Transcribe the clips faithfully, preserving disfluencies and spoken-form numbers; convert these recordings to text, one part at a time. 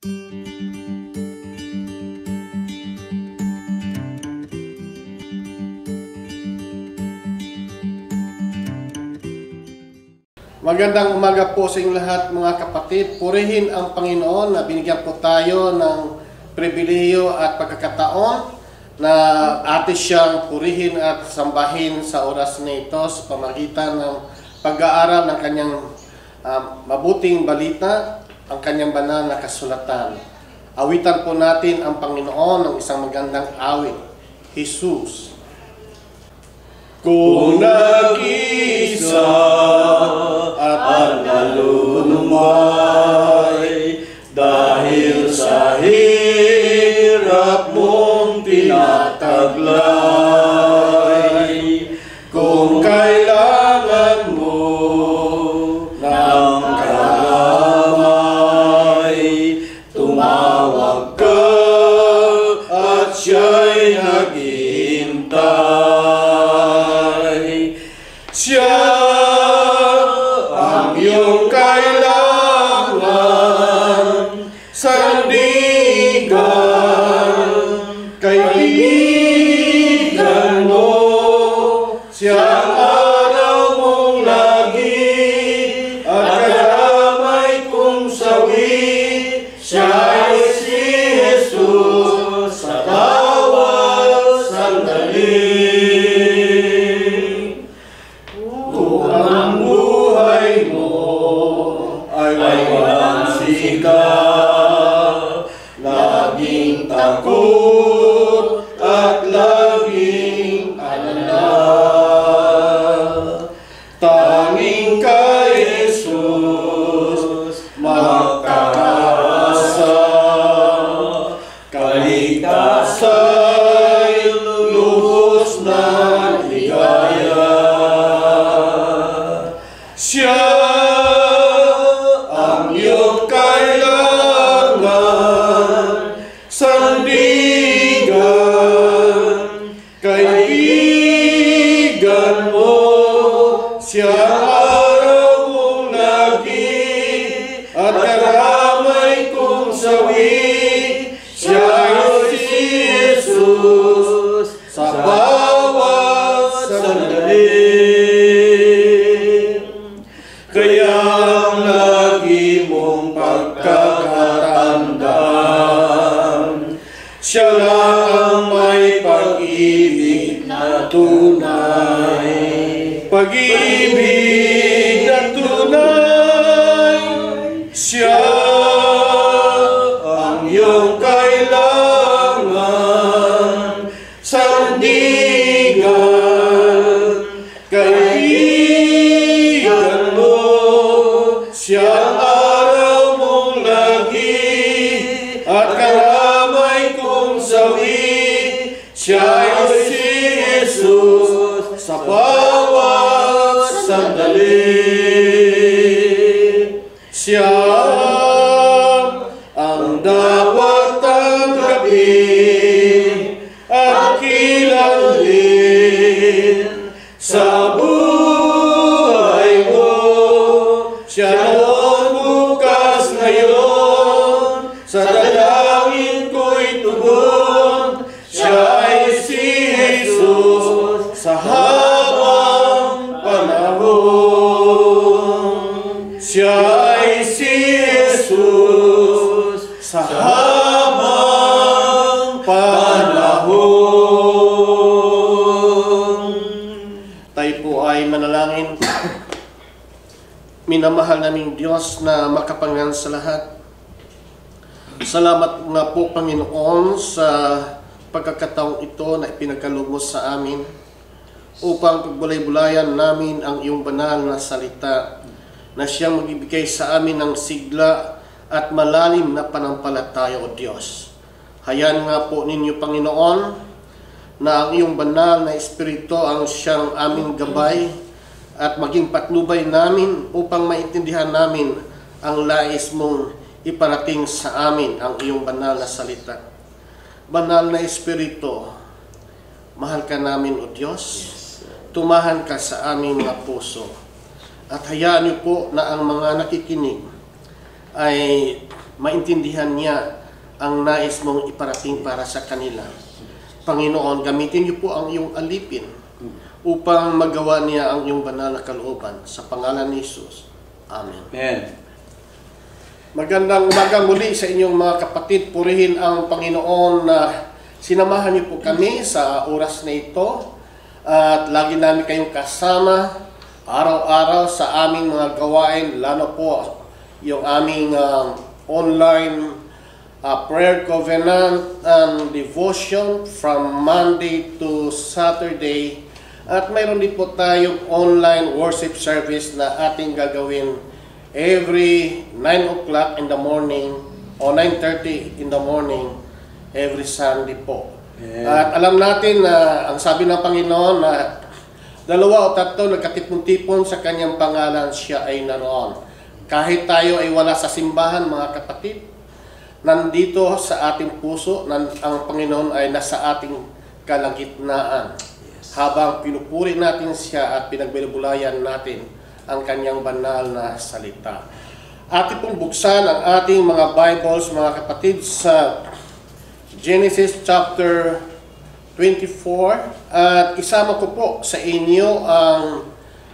Magandang umaga po sa inyong lahat mga kapatid. Purihin ang Panginoon na binigyan po tayo ng pribilehiyo at pagkakataon na atin siyang purihin at sambahin sa oras na ito sa pamagitan ng pag-aaral ng kanyang um, mabuting balita, ang kanyang banal na kasulatan. Awitan po natin ang Panginoon ng isang magandang awit, Jesus. Kung nag-isa at nalulumay dahil sa hirap mong tinataglay, kung kailangan mo ng karamay, tumawag ka at siya'y naghihintay. Siya ang iyong kailangan, sandigan, kaibigan mo. Siya ang araw mong lagi at karamay kong sawi. Siya ay si Jesus sa bawat sandali. Laging takot at laging alala, tanging kay Jesus magkakaasa. Kaligtasa'y lubos na ligaya. Siya ang iyong kailangan, sandigan, kaibigan mo. Siya araw mong lagi at karamay kong sawi. Siya ay si Jesus sa bawat sandali. Kaya ang lagi mong pagkakatandaan, siya lang ang may pag-ibig na tunay. Pag-ibig na tunay, siya ang iyong kailangan, sandigan, kaibigan mo. Siya ang araw mong lagi at karamay kong sawi. Siya ay si Jesus sa bawat sandali. Siya ang dapat tanggapin at kilalin sa buhay mo. Siya noon, bukas, ngayon, sa dalangin ko'y tugon. Siya ay si Jesus sa habang panahon. Siya ay si Jesus sa habang panahon. Tayo po ay manalangin. Minamahal naming Diyos na makapangyarihan sa lahat, salamat nga po Panginoon sa pagkakataong ito na ipinagkaloob mo sa amin upang pagbulay-bulayan namin ang iyong banal na salita na siyang magbibigay sa amin ng sigla at malalim na panampalataya, O Diyos. Hayaan nga po ninyo Panginoon na ang iyong banal na Espiritu ang siyang aming gabay at maging patnubay namin upang maintindihan namin ang lais mong iparating sa amin ang iyong banal na salita. Banal na Espiritu, mahal ka namin, O Diyos. Tumahan ka sa aming mga puso. At hayaan niyo po na ang mga nakikinig ay maintindihan niya ang nais mong iparating para sa kanila. Panginoon, gamitin niyo po ang iyong alipin upang magawa niya ang iyong banal na kalooban. Sa pangalan ni Jesus. Amen. Amen. Magandang umaga muli sa inyong mga kapatid. Purihin ang Panginoon na sinamahan niyo po kami sa oras na ito. At lagi namin kayong kasama araw-araw sa aming mga gawain, lalo po yung aming uh, online uh, prayer covenant and devotion from Monday to Saturday. At mayroon din po tayong online worship service na ating gagawin every nine o'clock in the morning o nine thirty in the morning every Sunday po. Yeah. At alam natin na ang sabi ng Panginoon na dalawa o tatlo nagkatipon-tipon sa kanyang pangalan, siya ay naroon. Kahit tayo ay wala sa simbahan, mga kapatid, nandito sa ating puso, ang Panginoon ay nasa ating kalagitnaan. Yes. Habang pinupuri natin siya at pinagbulay-bulayan natin ang kanyang banal na salita. Ating pong buksan ang ating mga Bibles, mga kapatid, sa Genesis chapter twenty-four, at isama ko po sa inyo ang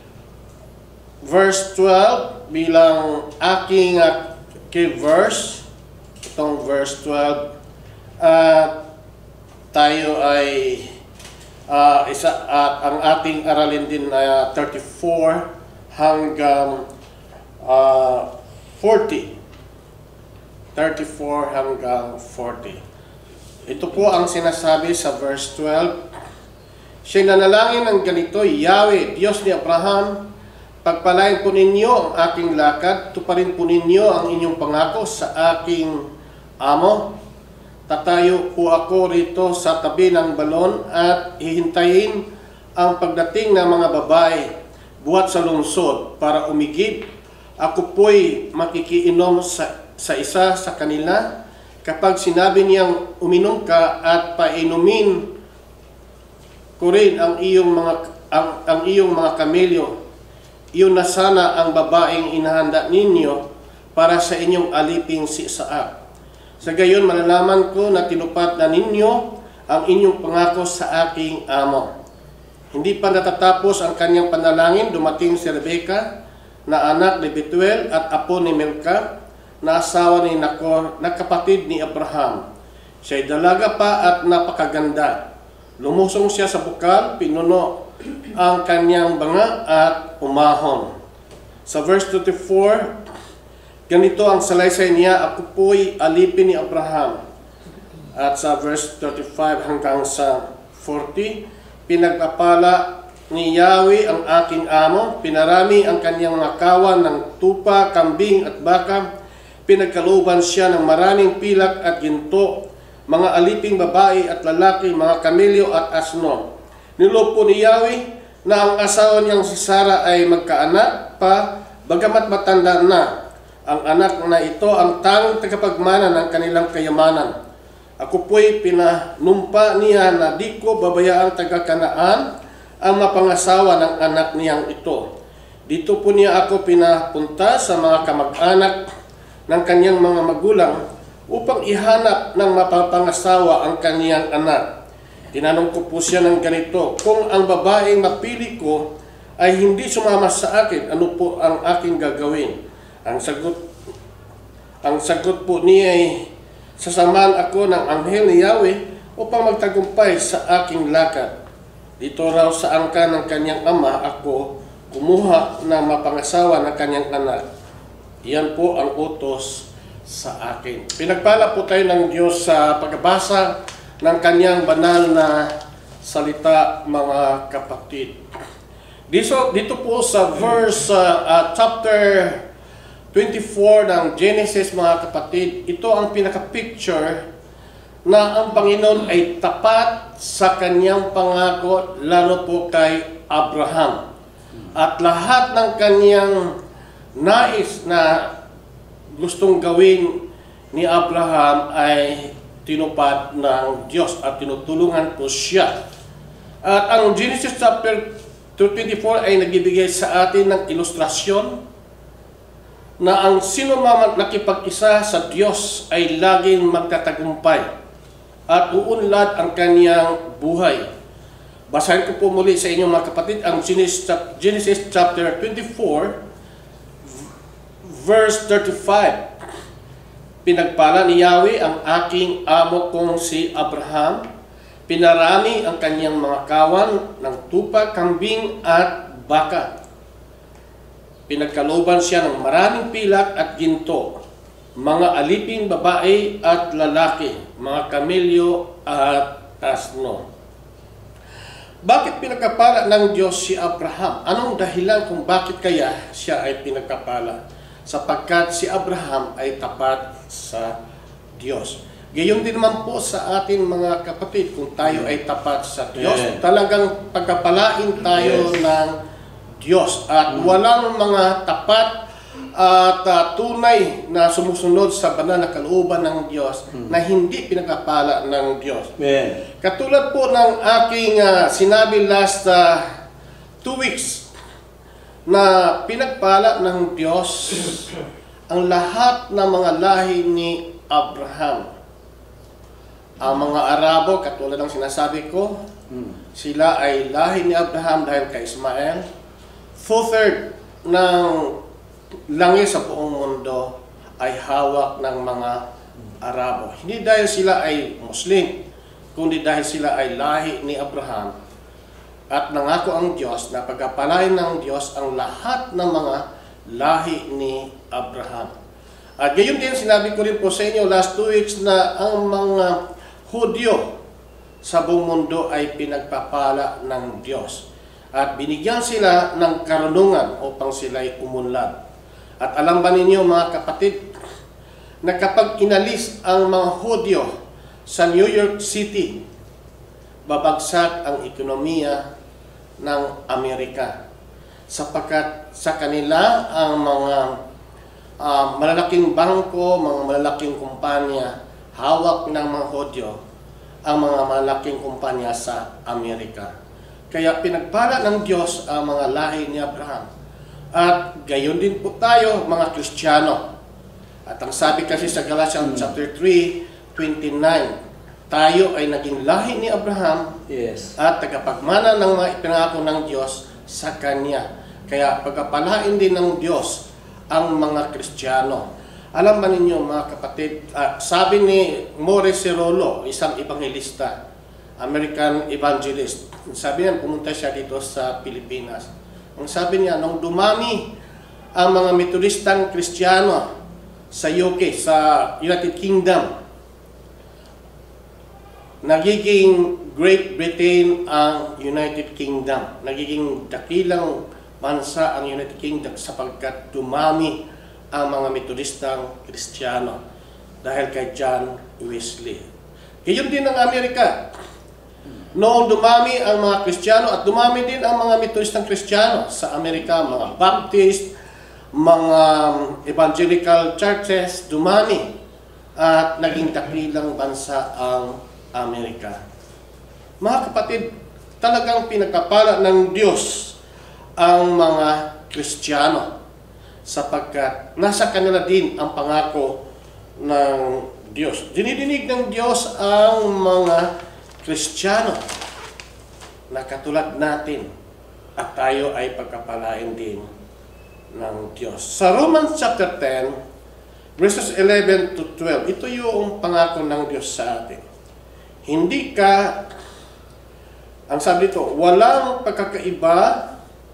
verse twelve bilang aking uh, key verse. Itong verse twelve, at uh, tayo ay uh, isa at uh, ang ating aralin din ay uh, thirty-four hanggang uh, forty. thirty-four hanggang forty. Ito po ang sinasabi sa verse twelve. Siya'y nanalangin ng ganito, Yahweh, Diyos ni Abraham, pagpalain po ninyo ang aking lakad, tuparin po ninyo ang inyong pangako sa aking amo. Tatayo po ako rito sa tabi ng balon at hihintayin ang pagdating ng mga babae buhat sa lungsod para umigib. Ako po'y makikiinom sa, sa isa sa kanila. Kapag sinabi niyang uminom ka at painumin ko rin ang iyong mga ang, ang iyong mga kamelyo, iyon na sana ang babaeng inahanda ninyo para sa inyong aliping si Isaac. Sa gayon malalaman ko na tinupad na ninyo ang inyong pangako sa aking amo. Hindi pa natatapos ang kanyang panalangin, dumating si Rebecca na anak ni Betuel at apo ni Milka, na asawa ni Nakor, na kapatid ni Abraham. Siya'y dalaga pa at napakaganda. Lumusong siya sa bukal, pinuno ang kanyang banga at umahon. Sa verse thirty-four, ganito ang salaysay niya, ako po'y alipin ni Abraham. At sa verse thirty-five hanggang sa forty, pinagpapala ni Yahweh ang aking amo, pinarami ang kanyang mga kawan ng tupa, kambing at baka, pinagkalooban siya ng maraming pilak at ginto, mga aliping babae at lalaki, mga kamelyo at asno. Niloob po ni Yahweh na ang asawa niyang si Sarah ay magkaanak pa, bagamat matanda na. Ang anak na ito ang tanging tagapagmana ng kanilang kayamanan. Ako po'y pinanumpa niya na di ko babayaang taga-Kanaan ang mapangasawa ng anak niyang ito. Dito po niya ako pinapunta sa mga kamag-anak ng kanyang mga magulang upang ihanap ng mapapangasawa ang kanyang anak. Tinanong ko po siya ng ganito, kung ang babaeng mapili ko ay hindi sumama sa akin, ano po ang aking gagawin? Ang sagot, ang sagot po niya ay, sasamahan ako ng anghel ni Yahweh upang magtagumpay sa aking lakad. Dito raw sa angka ng kanyang ama ako kumuha ng mapangasawa ng kanyang anak. Yan po ang utos sa akin. Pinagpala po tayo ng Diyos sa pagbasa ng kanyang banal na salita, mga kapatid. Dito, dito po sa verse, uh, uh, chapter twenty-four ng Genesis, mga kapatid, ito ang pinaka-picture na ang Panginoon ay tapat sa kanyang pangako, lalo po kay Abraham. At lahat ng kanyang nais na gustong gawin ni Abraham ay tinupad ng Diyos at tinutulungan po siya. At ang Genesis chapter twenty-four ay nagbibigay sa atin ng ilustrasyon na ang sino man nakipag-isa sa Diyos ay laging magtatagumpay at uunlad ang kanyang buhay. Basahin ko po muli sa inyo mga kapatid ang Genesis, Genesis chapter twenty-four verse thirty-five. Pinagpala ni Yahweh ang aking amo kong si Abraham. Pinarami ang kanyang mga kawan ng tupa, kambing at baka. Pinagkalooban siya ng maraming pilak at ginto, mga aliping babae at lalaki, mga kamelyo at asno. Bakit pinagkapala ng Diyos si Abraham? Anong dahilan kung bakit kaya siya ay pinagkapala? Sapagkat si Abraham ay tapat sa Diyos. Gayon din naman po sa ating mga kapatid, kung tayo ay tapat sa Diyos, yeah. talagang pagkapalain tayo yes. ng Diyos. At walang mga tapat at uh, tunay na sumusunod sa banal na kalooban ng Diyos hmm. na hindi pinagkapala ng Diyos. Yeah. Katulad po ng aking uh, sinabi last uh, two weeks, na pinagpala ng Diyos ang lahat ng mga lahi ni Abraham. Ang mga Arabo, katulad ng sinasabi ko, hmm. sila ay lahi ni Abraham dahil kay Ismael. Two-third ng langit sa buong mundo ay hawak ng mga Arabo. Hindi dahil sila ay Muslim, kundi dahil sila ay lahi ni Abraham. At nangako ang Diyos na pagkapalain ng Diyos ang lahat ng mga lahi ni Abraham. At gayon din, sinabi ko rin po sa inyo last two weeks na ang mga Hudyo sa buong mundo ay pinagpapala ng Diyos. At binigyan sila ng karunungan upang sila ay umunlad. At alam ba ninyo mga kapatid, na kapag inalis ang mga Hudyo sa New York City, babagsak ang ekonomiya ng Amerika. Sapagkat sa kanila ang mga uh, malalaking bangko, mga malalaking kumpanya, hawak ng mga Hudyo ang mga malalaking kumpanya sa Amerika. Kaya pinagpala ng Diyos ang mga lahi ni Abraham. At gayon din po tayo mga Kristiyano. At ang sabi kasi sa Galatians chapter three, twenty-nine, tayo ay naging lahi ni Abraham yes. at tagapagmana ng mga ipinangako ng Diyos sa Kanya. Kaya pagkapalain din ng Diyos ang mga Kristiyano. Alam ba ninyo mga kapatid, uh, sabi ni Morris Cerullo, isang evangelista, American evangelist, sabi niya, pumunta siya dito sa Pilipinas. Ang sabi niya, nung dumami ang mga Methodistang Kristiyano sa U K, sa United Kingdom, nagiging Great Britain ang United Kingdom. Nagiging dakilang bansa ang United Kingdom sapagkat dumami ang mga Methodistang Kristiyano dahil kay John Wesley. Gayon din ang Amerika. Noong dumami ang mga Kristiyano at dumami din ang mga Methodistang Kristiyano sa Amerika, mga Baptist, mga evangelical churches, dumami at naging dakilang bansa ang Amerika. Mga kapatid, talagang pinagkapala ng Diyos ang mga Kristiyano sapagkat nasa kanila din ang pangako ng Diyos. Dinidinig ng Diyos ang mga Kristiyano na katulad natin at tayo ay pagkapalain din ng Diyos. Sa Romans chapter ten, verses eleven to twelve, ito yung pangako ng Diyos sa atin. Hindi ka, ang sabi dito, walang pagkakaiba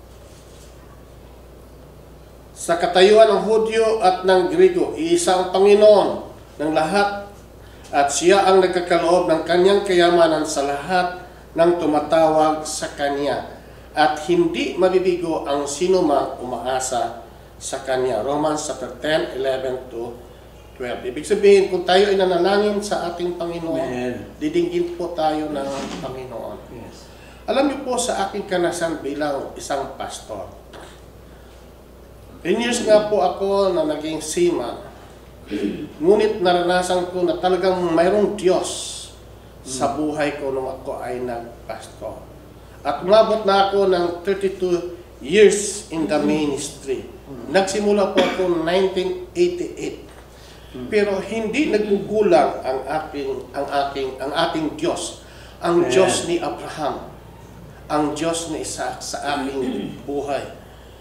sa katayuan ng Hudyo at ng Grigo, iisang Panginoon ng lahat at siya ang nagkakaloob ng kanyang kayamanan sa lahat ng tumatawag sa kanya at hindi mabibigo ang sinumang umaasa sa kanya. Romans chapter ten, eleven to twelve. Ibig sabihin, kung tayo ay nanalangin sa ating Panginoon, Amen. Didinggin po tayo ng Panginoon. Yes. Alam niyo po sa aking kanasan bilang isang pastor, ten years nga po ako na naging seaman. Ngunit naranasan ko na talagang mayroong Diyos sa buhay ko nung ako ay nagpastor. At umabot na ako ng thirty-two years in the ministry. Nagsimula po ako nineteen eighty-eight. Pero hindi naggugulang ang aking ang aking ang ating Diyos, ang Amen. Diyos ni Abraham, ang Diyos ni Isaac sa aking buhay.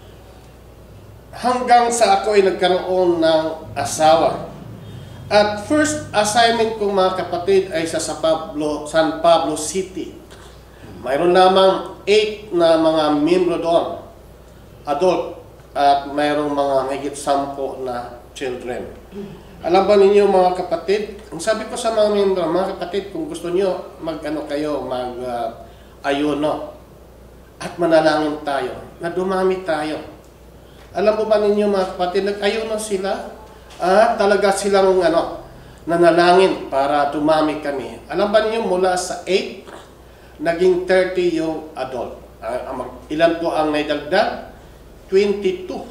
Hanggang sa ako ay nagkaroon ng asawa. At first assignment ko mga kapatid ay sa San Pablo, San Pablo City. Mayroon lamang eight na mga miyembro doon, adult, at mayroong mga higit sampo na children. Alam ba ninyo mga kapatid, ang sabi ko sa mga miyembro, mga kapatid, kung gusto niyo mag-ano kayo, mag-ayuno, uh, at manalangin tayo, na dumami tayo. Alam mo ba ninyo mga kapatid, nag-ayuno sila, at talaga silang ano, nanalangin para dumami kami. Alam ba ninyo, mula sa eight, naging thirty yung adult. Uh, ilan po ang naidagdag? twenty-two.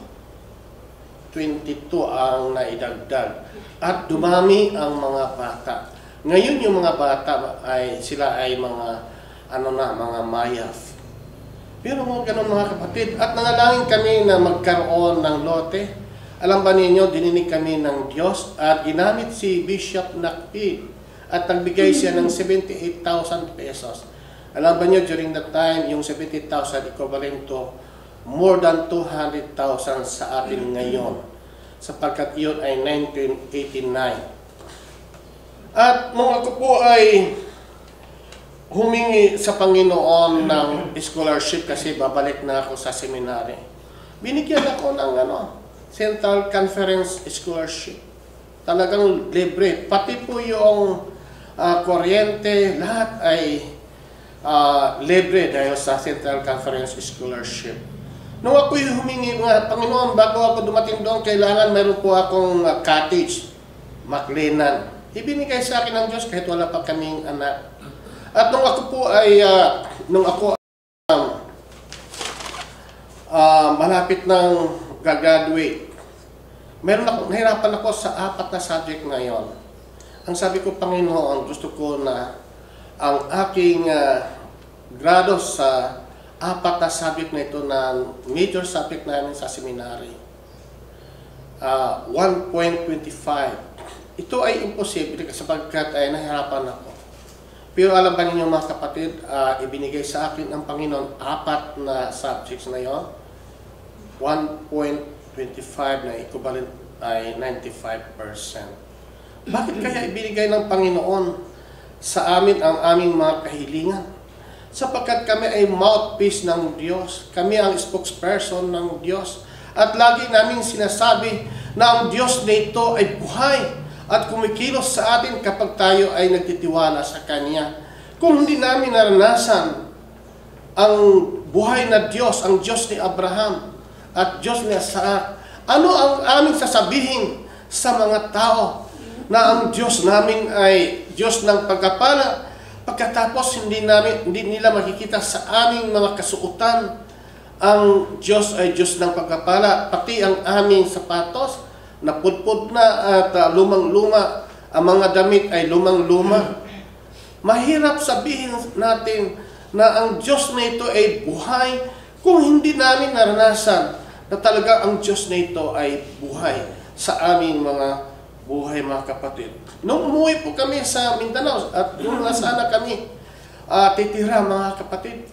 twenty-two ang naidagdag. At dumami ang mga bata. Ngayon yung mga bata ay sila ay mga ano na, mga mayaf. Pero mga ganun mga kapatid, at nanalangin kami na magkaroon ng lote. Alam ba ninyo, dininig kami ng Diyos at ginamit si Bishop Nakpid at nagbigay siya ng seventy-eight thousand pesos. Alam ba niyo, during that time, yung seventy thousand equivalent to more than two hundred thousand sa atin ngayon, sapagkat yun ay nineteen eighty-nine. At nung ako po ay humingi sa Panginoon ng scholarship kasi babalik na ako sa seminary, binigyan ako ng ano, Central Conference Scholarship. Talagang libre. Pati po yung uh, kuryente, lahat ay uh, libre dahil sa Central Conference Scholarship. Nung ako'y humingi nga, Panginoon, bago ako dumating doon, kailangan meron po akong uh, cottage, maklinan. Ibinigay sa akin ng Diyos kahit wala pa kaming anak. At nung ako po ay, uh, nung ako um, uh, malapit ng gagraduate, meron ako, nahirapan ako sa apat na subject ngayon. Ang sabi ko, Panginoon, gusto ko na ang aking uh, grado sa apat na subject na ito na major subject namin sa seminary, uh, one point two five. Ito ay imposible sapagkat ay nahirapan ako. Pero alam ba ninyo mga kapatid, uh, ibinigay sa akin ng Panginoon apat na subjects na yon, one point two five na equivalent ay ninety-five percent. Bakit kaya ibinigay ng Panginoon sa amin ang aming mga kahilingan? Sapagkat kami ay mouthpiece ng Diyos. Kami ang spokesperson ng Diyos. At lagi namin sinasabi na ang Diyos na ito ay buhay at kumikilos sa atin kapag tayo ay nagtitiwala sa Kanya. Kung hindi namin naranasan ang buhay na Diyos, ang Diyos ni Abraham at Diyos ni Isaac, ano ang aming sasabihin sa mga tao na ang Diyos namin ay Diyos ng pagkapala, pagkatapos hindi namin hindi nila makikita sa aming mga kasuotan ang Diyos ay Diyos ng pagkapala, pati ang aming sapatos napudpud na at uh, lumang-luma, ang mga damit ay lumang-luma. Mahirap sabihin natin na ang Diyos na ito ay buhay kung hindi namin naranasan na talaga ang Diyos na ito ay buhay sa aming mga buhay mga kapatid. Nung umuwi po kami sa Mindanao at doon na sana kami uh, titira mga kapatid.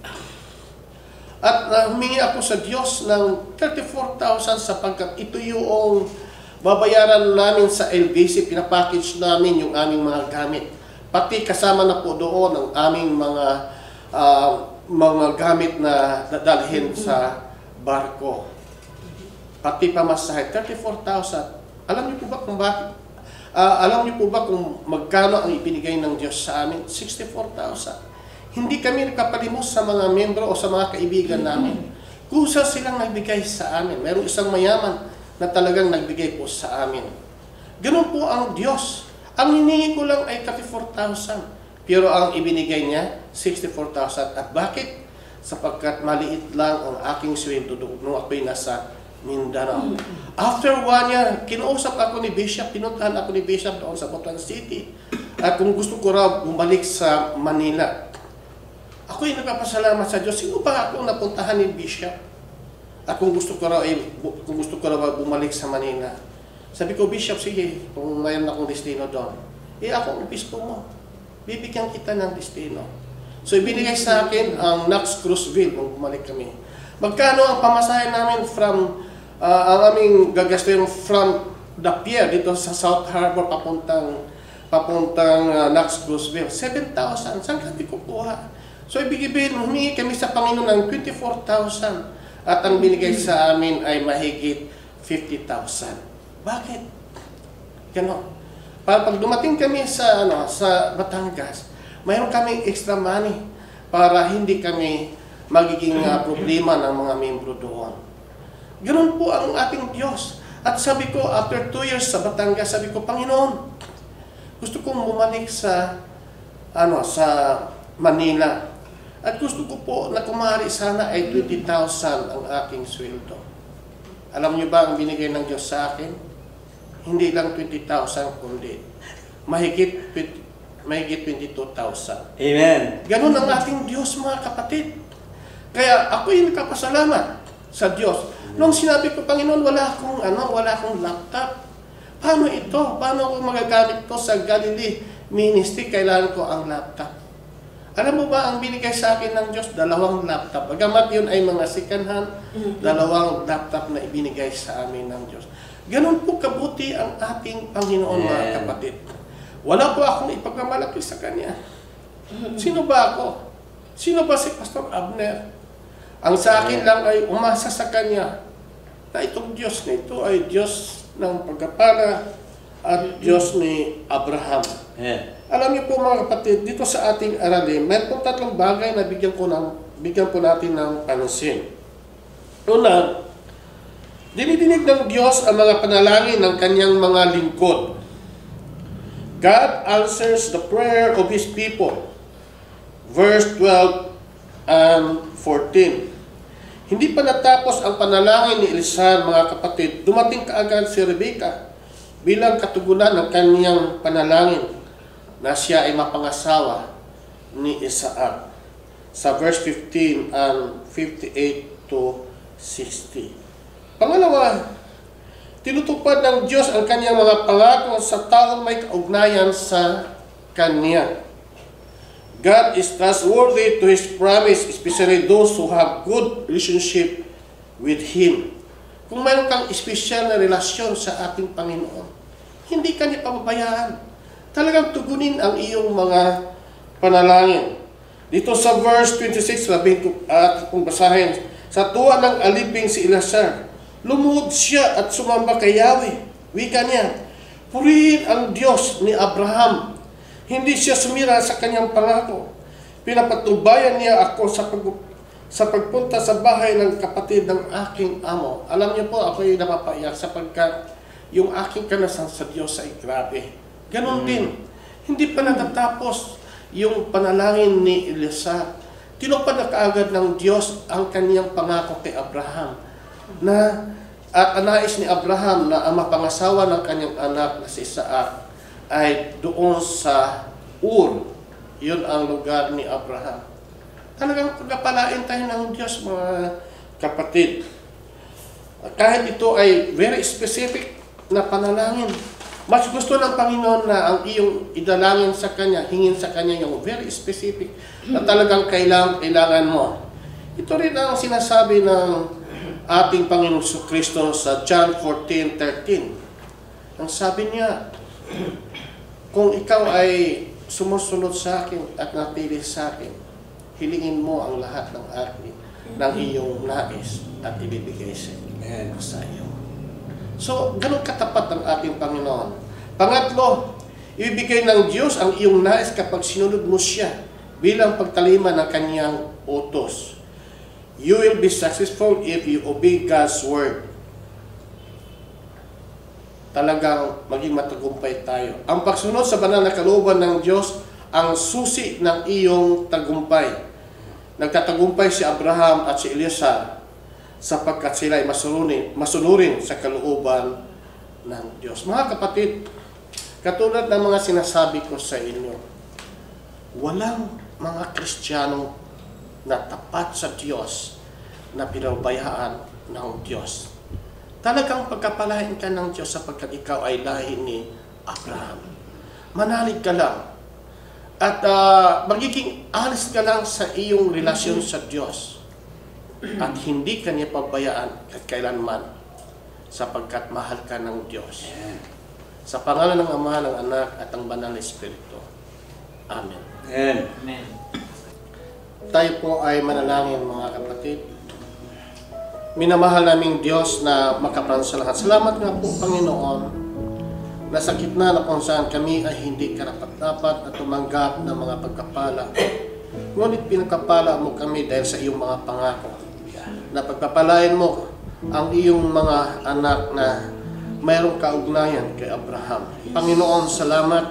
At uh, humingi ako sa Diyos ng thirty-four thousand sapagkat ito yung babayaran namin sa L B C, pinapackage namin yung aming mga gamit. Pati kasama na po doon ang aming mga uh, mga gamit na dadalhin sa barko. Pati pamasahe, thirty-four thousand. Alam niyo po ba kung bakit? Uh, alam niyo po ba kung magkano ang ibinigay ng Diyos sa amin? sixty-four thousand. Hindi kami nagpapalimos sa mga membro o sa mga kaibigan namin. Kusa silang nagbigay sa amin. Mayroong isang mayaman na talagang nagbigay po sa amin. Ganun po ang Diyos. Ang hiningi ko lang ay thirty-four thousand. Pero ang ibinigay niya, sixty-four thousand. At bakit? Sapagkat maliit lang ang aking sweldo nung ako'y nasa Mindanao. After one year, kinuusap ako ni Bishop, pinuntahan ako ni Bishop doon sa Butuan City. At kung gusto ko raw bumalik sa Manila, ako'y nagpapasalamat sa Diyos. Sino ba akong napuntahan ni Bishop? At kung gusto ko raw, eh, bu- kung gusto ko raw bumalik sa Manila. Sabi ko, Bishop, sige, kung mayroon akong destino doon, eh ako ang obispo mo. Bibigyan kita ng destino. So, ibinigay sa akin ang Knox Cruiseville nung bumalik kami. Magkano ang pamasahe namin from, uh, ang aming gagastuin from the pier dito sa South Harbor papuntang papuntang uh, Knox Cruiseville? seven thousand. Saan kami kukuha? So, ibigay, humingi kami sa Panginoon ng twenty-four thousand. At ang binigay sa amin ay mahigit fifty thousand. Bakit? Ganon. Pag dumating kami sa ano sa Batangas, mayroon kaming extra money para hindi kami magiging uh, problema ng mga membro doon. Ganon po ang ating Diyos. At sabi ko, after two years sa Batangas, sabi ko, Panginoon, gusto kong bumalik sa ano sa Manila. At gusto ko po na kumari sana ay twenty thousand ang aking sweldo. Alam niyo ba ang binigay ng Diyos sa akin? Hindi lang twenty thousand kundi mahigit mahigit twenty-two thousand. Amen. Ganun ang ating Diyos, mga kapatid. Kaya ako yung nakapasalamat sa Diyos. Nung sinabi ko, Panginoon, wala akong ano, wala akong laptop. Paano ito? Paano ako magagamit to sa Galilee Ministry? Kailangan ko ang laptop. Alam mo ba, ang binigay sa akin ng Diyos, dalawang laptop. Bagamat yun ay mga second hand, dalawang laptop na ibinigay sa amin ng Diyos. Ganun po kabuti ang ating Panginoon, mga kapatid. Wala po akong ipagmamalaki sa Kanya. Sino ba ako? Sino ba si Pastor Abner? Ang sa akin lang ay umasa sa Kanya na itong Diyos na ito ay Diyos ng pagkapala at Diyos ni Abraham. Yeah. Alam niyo po, mga kapatid, dito sa ating aralin, may po tatlong bagay na bigyan po, ng, bigyan po natin ng pansin. Una, dinidinig ng Diyos ang mga panalangin ng kanyang mga lingkod. God answers the prayer of His people. Verse twelve and fourteen. Hindi pa natapos ang panalangin ni Elisa, mga kapatid, dumating kaagad si Rebecca bilang katugunan ng kanyang panalangin na siya ay mapangasawa ni Isaac. Sa verse fifteen and fifty-eight to sixty. Pangalawa, tinutupad ng Diyos ang kanyang mga pangako sa taong may kaugnayan sa Kanya. God is trustworthy to His promise, especially those who have good relationship with Him. Kung mayroon kang espesyal na relasyon sa ating Panginoon, hindi ka niya pababayaan. Talagang tugunin ang iyong mga panalangin. Dito sa verse twenty-six, sabihin ko at kung basahin, sa tuwa ng aliping si Eleazar, lumuhod siya at sumamba kay Yahweh. Wika niya, purihin ang Diyos ni Abraham. Hindi siya sumira sa kanyang pangako. Pinapatubayan niya ako sa pag sa pagpunta sa bahay ng kapatid ng aking amo. Alam niyo po, ako ay napapaiyak sapagkat yung aking kanasan sa Diyos ay grabe. Ganon din. Hindi pa natatapos yung panalangin ni Elisa. Tinupad na kaagad ng Diyos ang kaniyang pangako kay Abraham na at anais ni Abraham na ang mapangasawa ng kanyang anak na si Isaac ay doon sa Ur. Yun ang lugar ni Abraham. Talagang pagkapalain tayo ng Diyos, mga kapatid. Kahit ito ay very specific na panalangin. Mas gusto ng Panginoon na ang iyong idalangin sa Kanya, hingin sa Kanya yung very specific na talagang kailangan, kailangan mo. Ito rin ang sinasabi ng ating Panginoon Kristo sa John fourteen thirteen. Ang sabi niya, kung ikaw ay sumusunod sa akin at natili sa akin, hilingin mo ang lahat ng akin, ng iyong nais at ibibigay sa iyo. So, ganun katapat ang ating Panginoon. Pangatlo, ibibigay ng Diyos ang iyong nais kapag sinunod mo siya bilang pagtalima ng kanyang utos. You will be successful if you obey God's word. Talagang maging matagumpay tayo. Ang pagsunod sa banal na kalooban ng Diyos ang susi ng iyong tagumpay. Nagtatagumpay si Abraham at si Eliezer sapagkat sila ay masunurin, masunurin sa kalooban ng Diyos. Mga kapatid, katulad ng mga sinasabi ko sa inyo, walang mga Kristiyanong na tapat sa Diyos na pinabayaan ng Diyos. Talagang pagkapalain ka ng Diyos sapagkat ikaw ay lahi ni Abraham. Manalig ka lang. At uh, magiging honest ka lang sa iyong relasyon sa Diyos. At hindi ka niya pabayaan at kailanman sapagkat mahal ka ng Diyos. Sa pangalan ng Ama, ng Anak, at ang Banal na Espiritu. Amen. Amen. Tayo po ay manalangin, mga kapatid. Minamahal naming Diyos na makapansalahan. Salamat nga po, Panginoon, na sa gitna na kung saan kami ay hindi karapat-dapat na tumanggap ng mga pagkapala. Ngunit pinagkapala mo kami dahil sa iyong mga pangako. Na pagpapalain mo ang iyong mga anak na mayroong kaugnayan kay Abraham. Panginoon, salamat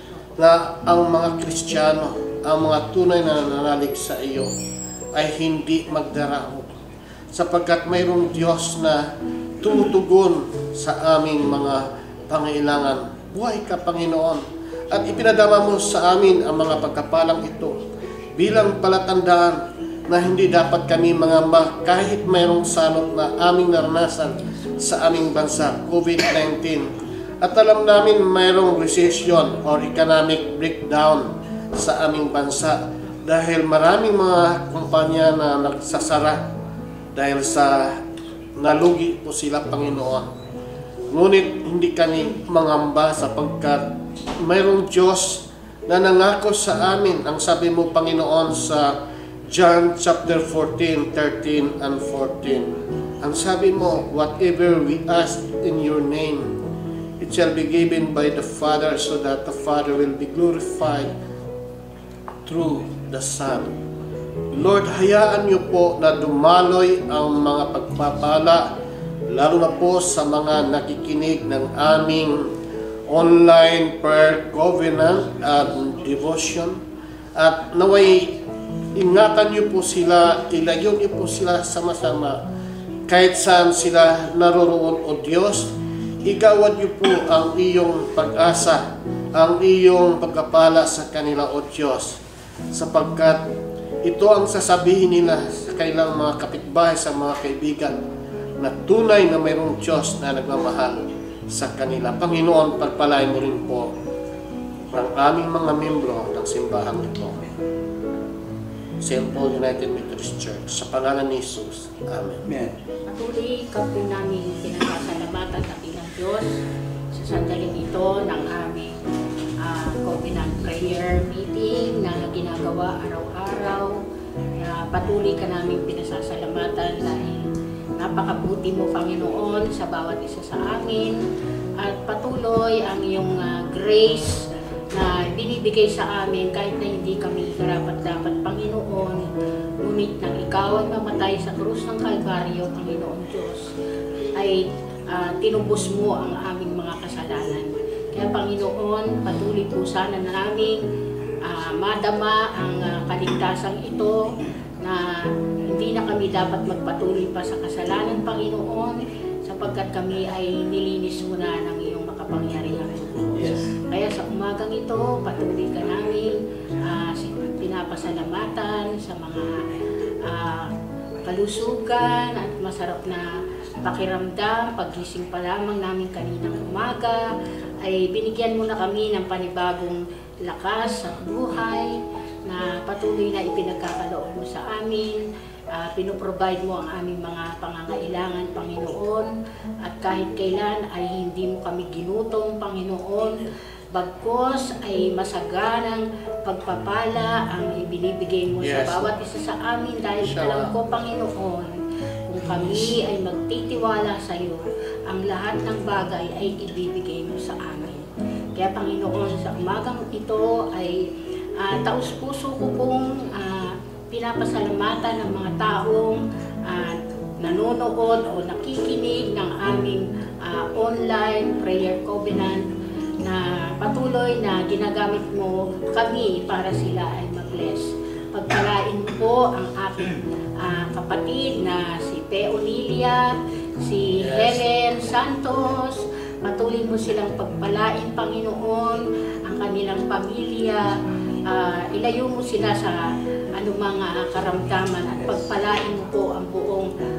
na ang mga Kristiyano, ang mga tunay na nananalig sa iyo ay hindi magdarao. Sapagkat mayroong Diyos na tumutugon sa aming mga pangailangan. Buhay ka, Panginoon. At ipinadama mo sa amin ang mga pagkapalang ito bilang palatandaan na hindi dapat kami mangamba kahit mayroong salot na aming naranasan sa aming bansa, COVID nineteen. At alam namin mayroong recession or economic breakdown sa aming bansa dahil maraming mga kumpanya na nagsasara dahil sa nalugi po sila, Panginoon. Ngunit hindi kami mangamba sapagkat mayroong Diyos na nangako sa amin. Ang sabi mo, Panginoon, sa John chapter fourteen, thirteen and fourteen. Ang sabi mo, whatever we ask in your name, it shall be given by the Father, so that the Father will be glorified through the Son. Lord, hayaan niyo po na dumaloy ang mga pagpapala, lalo na po sa mga nakikinig ng aming online prayer covenant at devotion. At naway, ingatan niyo po sila, ilayo niyo po sila sama-sama kahit saan sila naroroon, o Diyos. Igawad niyo po ang iyong pag-asa, ang iyong pagkapala sa kanila, o Diyos, sapagkat ito ang sasabihin nila sa kanilang mga kapitbahay, sa mga kaibigan, na tunay na mayroong Diyos na nagmamahal sa kanila. Panginoon, pagpalain mo rin po ang aming mga membro ng simbahan ito. Saint Paul United Methodist Church, sa pangalan ni Jesus. Amen. Amen. Patuloy ka po namin pinasasalamatan at ng Diyos sa sandaling ito ng aming uh, covenant prayer meeting na ginagawa araw-araw. Uh, patuloy ka namin pinasasalamatan dahil napakabuti mo, Panginoon, sa bawat isa sa amin. At patuloy ang iyong uh, grace na binibigay sa amin kahit na hindi kami karapat-dapat, Panginoon. Ngunit nang ikaw ay mamatay sa krus ng Kalbaryo, Panginoon Diyos, ay uh, tinubos mo ang aming mga kasalanan. Kaya, Panginoon, patuloy po sana na namin uh, madama ang uh, kaligtasang ito na hindi na kami dapat magpatuloy pa sa kasalanan, Panginoon, sapagkat kami ay nilinis mo na ng iyong makapangyarihang dugo. Yes. Kaya sa umagang ito, patuloy ka namin uh, pinapasalamatan sa mga uh, kalusugan at masarap na pakiramdam. Paggising pa lamang namin kaninang umaga, ay binigyan mo na kami ng panibagong lakas at buhay na patuloy na ipinagkakaloob mo sa amin. Uh, pinoprovide mo ang aming mga pangangailangan, Panginoon, at kahit kailan ay hindi mo kami ginutom, Panginoon. Bagkos ay masaganang pagpapala ang ibinibigay mo Yes. sa bawat isa sa amin dahil Siya. alam ko, Panginoon, kung kami ay magtitiwala sa iyo, ang lahat ng bagay ay ibibigay mo sa amin. Kaya, Panginoon, sa umagang ito ay uh, taus-puso ko pong uh, pinapasalamatan ng mga taong uh, nanonood o nakikinig ng aming uh, online prayer covenant na patuloy na ginagamit mo kami para sila ay mag-bless. Pagpalain po ang aking uh, kapatid na si Pe Onilia, si Helen Santos. Patuloy mo silang pagpalain, Panginoon, ang kanilang pamilya. Uh, ilayo mo sila sa anumang uh, karamdaman at pagpalain mo po ang buong angkan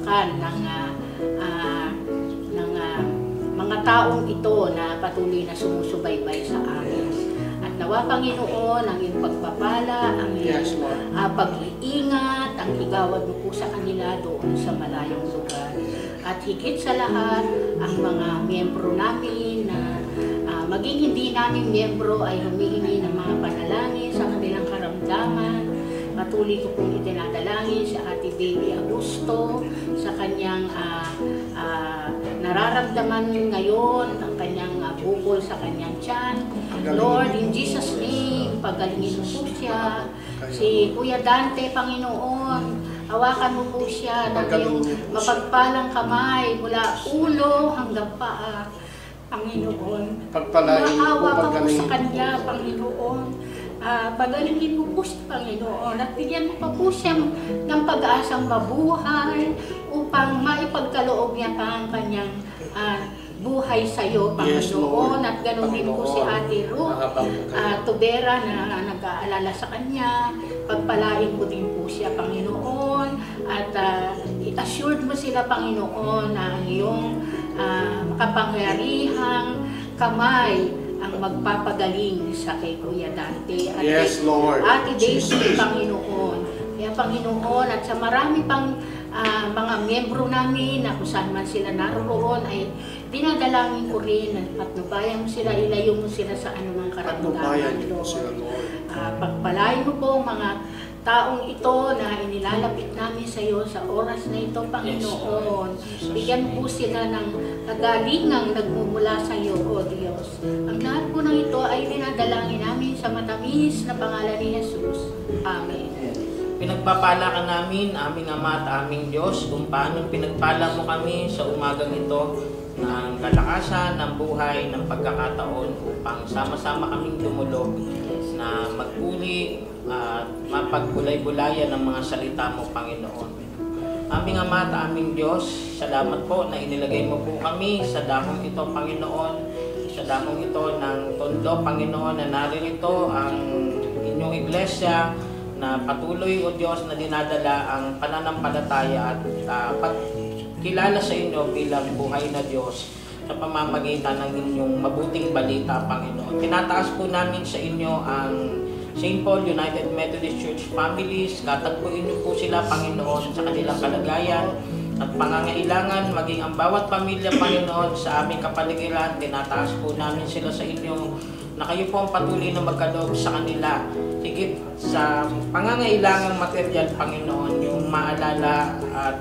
kapanganakan ng uh, uh, ng uh, mga taong ito na patuloy na sumusubaybay sa amin. At nawa, Panginoon, ang iyong pagpapala, ang iyong Yes, Lord. uh, pag-iingat, ang igawad mo po sa kanila doon sa malayong lugar. At higit sa lahat, ang mga miyembro namin na uh, maging hindi namin miyembro ay humihingi ng mga panalangin sa kanilang karamdaman. Patuloy ko pong itinadalangin si Ate Baby Augusto sa kanyang uh, uh, nararamdaman ngayon, ang kanyang uh, bukol sa kanyang tiyan. Lord, in Jesus' name, pagalingin mo po siya. Si Kuya Dante, Panginoon, hawakan mo po siya ng iyong mapagpalang kamay mula ulo hanggang paa. Panginoon, Pagpalain mo po, maawa ka po pagalingin sa mo. kanya, Panginoon. Uh, pagalingin mo po siya, Panginoon, at bigyan mo pa po siya ng pag-aasang mabuhay upang maipagkaloob niya pa ang kanyang uh, buhay sa iyo, Yes, Panginoon. Lord. At ganoon din po si Ate Ruth uh, Tubera na nag-aalala sa kanya. Pagpalain mo din po siya, Panginoon, at uh, assured mo sila, Panginoon, na ang iyong uh, makapangyarihang kamay ang magpapagaling sa kay Kuya Dante at Yes, kay Lord. Ate Daisy, Jesus. Panginoon. Kaya Panginoon, at sa marami pang uh, mga miyembro namin na kung saan man sila naroon ay dinadalangin ko rin at patnubayan mo sila, ilayo mo sila sa anumang Patnubayan karamdaman, niyo po sila, Lord. Lord. Uh, pagpalain mo po ang mga taong ito na inilalapit namin sa iyo sa oras na ito, Panginoon. Bigyan po sila ng kagalingang nagmumula sa iyo, O Diyos. Ang lahat po ng ito ay dinadalangin namin sa matamis na pangalan ni Jesus. Amen. Pinagpapala ka namin, aming Ama at aming Diyos, kung paano pinagpala mo kami sa umagang ito ng kalakasan, ng buhay, ng pagkakataon upang sama-sama kaming dumulog na magpuli at mapagkulay-bulayan ng mga salita mo, Panginoon. Aming Ama at aming Diyos, salamat po na inilagay mo po kami sa dakong ito, Panginoon, sa dakong ito ng tondo, Panginoon, na naririto ang inyong iglesia na patuloy, O Diyos, na dinadala ang pananampalataya at uh, pagkilala sa inyo bilang buhay na Diyos sa pamamagitan ng inyong mabuting balita, Panginoon. Tinataas po namin sa inyo ang Saint Paul United Methodist Church families. Katagpuin niyo po sila, Panginoon, sa kanilang kalagayan at pangangailangan, maging ang bawat pamilya, Panginoon, sa aming kapaligiran. Tinataas po namin sila sa inyo na kayo po ang patuloy na magkaloob sa kanila. Higit sa pangangailangang material, Panginoon, yung maalala at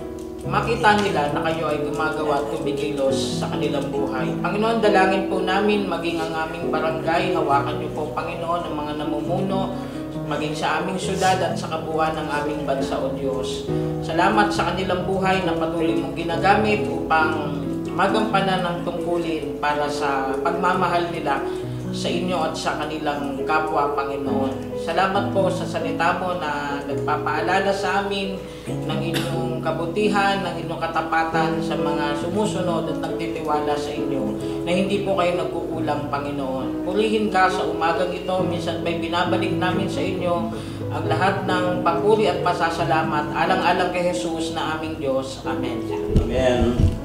makita nila na kayo ay gumagawa at kumikilos sa kanilang buhay. Panginoon, dalangin po namin maging ang aming barangay. Hawakan niyo po, Panginoon, ang mga namumuno, maging sa aming syudad at sa kabuuan ng aming bansa, O Diyos. Salamat sa kanilang buhay na patuloy mong ginagamit upang magampanan ng tungkulin para sa pagmamahal nila sa inyo at sa kanilang kapwa, Panginoon. Salamat po sa salita mo na nagpapaalala sa amin ng inyong kabutihan, ng inyong katapatan sa mga sumusunod at nagtitiwala sa inyo na hindi po kayo nagkukulang, Panginoon. Purihin ka sa umagang ito, minsan may binabalik namin sa inyo ang lahat ng papuri at pasasalamat alang-alang kay Jesus na aming Diyos. Amen. Amen.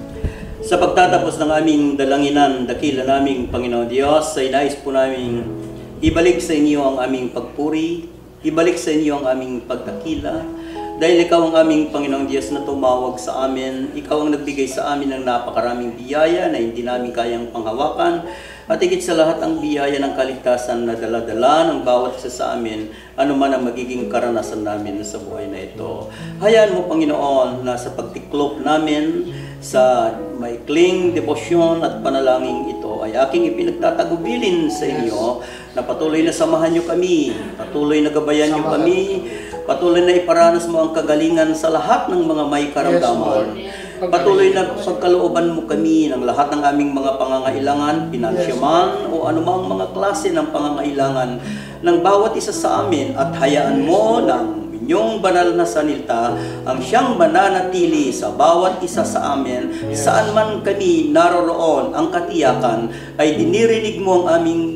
Sa pagtatapos ng aming dalanginan, dakila naming Panginoon Diyos, ay nais po namin ibalik sa inyo ang aming pagpuri, ibalik sa inyo ang aming pagdakila, dahil ikaw ang aming Panginoong Diyos na tumawag sa amin, ikaw ang nagbigay sa amin ng napakaraming biyaya na hindi namin kayang panghawakan, at higit sa lahat ang biyaya ng kaligtasan na dala-dala ng bawat isa sa amin, anuman ang magiging karanasan namin sa buhay na ito. Hayaan mo, Panginoon, na sa pagtiklop namin, sa maikling debosyon at panalangin ito ay aking ipinagtatagubilin sa inyo na patuloy na samahan nyo kami, patuloy na gabayan nyo kami, patuloy na iparanas mo ang kagalingan sa lahat ng mga may karamdaman. Patuloy na pagkalooban mo kami ng lahat ng aming mga pangangailangan, pinansyaman o anumang mga klase ng pangangailangan ng bawat isa sa amin, at hayaan mo ng inyong banal na salita ang siyang mananatili sa bawat isa sa amin, saan man kami naroroon. Ang katiyakan ay dinirinig mo ang aming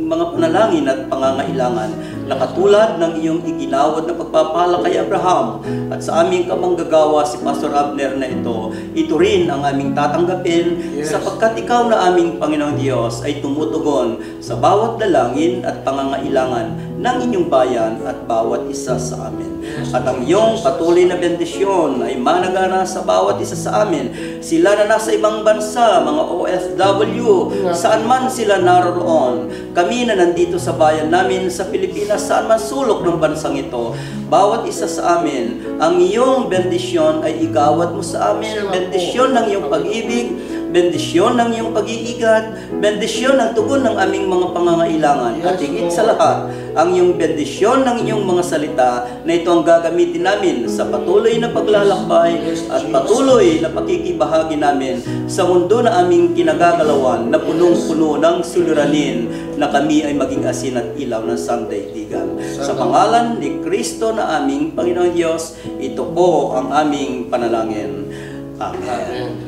aming mga panalangin at pangangailangan na katulad ng iyong iginawad na pagpapala kay Abraham at sa aming kamanggagawa si Pastor Abner na ito, ito rin ang aming tatanggapin Yes. sapagkat ikaw na aming Panginoong Diyos ay tumutugon sa bawat dalangin at pangangailangan ng inyong bayan at bawat isa sa amin. At ang iyong patuloy na bendisyon ay managana sa bawat isa sa amin. Sila na nasa ibang bansa, mga O F W, saan man sila naroon. Kami na nandito sa bayan namin sa Pilipinas, saan man sulok ng bansang ito, bawat isa sa amin, ang iyong bendisyon ay igawad mo sa amin. Bendisyon ng iyong pag-ibig, bendisyon ng iyong pag-iigat, bendisyon ng tugon ng aming mga pangangailangan. At higit sa lahat, ang iyong bendisyon ng iyong mga salita na ito ang gagamitin namin sa patuloy na paglalakbay at patuloy na pakikibahagi namin sa mundo na aming kinagagalawan na punong-puno ng suliranin na kami ay maging asin at ilaw ng sandaigdigan. Sa pangalan ni Kristo na aming Panginoon Diyos, ito po ang aming panalangin. Amen. Amen.